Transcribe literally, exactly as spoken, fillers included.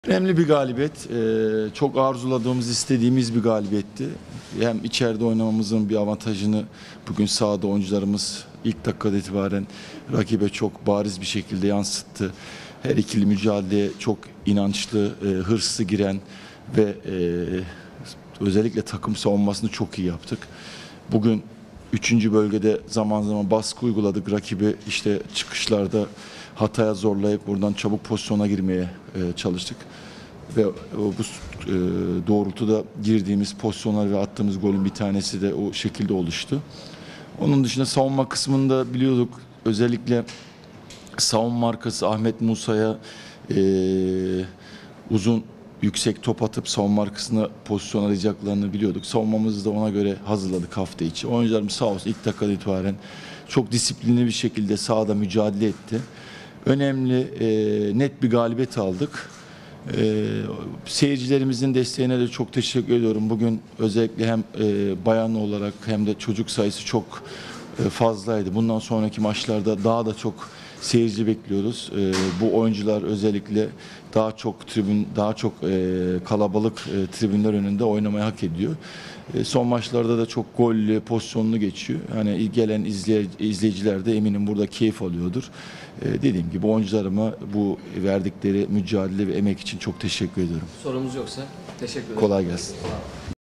Önemli bir galibiyet. Ee, çok arzuladığımız, istediğimiz bir galibiyetti. Hem içeride oynamamızın bir avantajını bugün sahada oyuncularımız ilk dakikada itibaren rakibe çok bariz bir şekilde yansıttı. Her ikili mücadeleye çok inançlı, e, hırslı giren ve e, özellikle takım savunmasını çok iyi yaptık. Bugün üçüncü bölgede zaman zaman baskı uyguladık. Rakibi işte çıkışlarda hataya zorlayıp buradan çabuk pozisyona girmeye e, çalıştık. Ve bu e, doğrultuda girdiğimiz pozisyonlar ve attığımız golün bir tanesi de o şekilde oluştu. Onun dışında savunma kısmında biliyorduk, özellikle savunma arkası Ahmet Musa'ya e, uzun yüksek top atıp savunma arkasına pozisyon arayacaklarını biliyorduk. Savunmamızı da ona göre hazırladık hafta içi. Oyuncularımız sağ olsun ilk dakikada itibaren çok disiplinli bir şekilde sahada mücadele etti. Önemli, e, net bir galibiyet aldık. E, seyircilerimizin desteğine de çok teşekkür ediyorum. Bugün özellikle hem e, bayan olarak hem de çocuk sayısı çok e, fazlaydı. Bundan sonraki maçlarda daha da çok seyirci bekliyoruz. E, bu oyuncular özellikle daha çok tribün, daha çok e, kalabalık e, tribünler önünde oynamayı hak ediyor. E, son maçlarda da çok gollü, pozisyonlu geçiyor. Yani gelen izley izleyiciler de eminim burada keyif alıyordur. E, dediğim gibi oyuncularıma bu verdikleri mücadele ve emek için çok teşekkür ediyorum. Sorumuz yoksa teşekkür ederim. Kolay gelsin.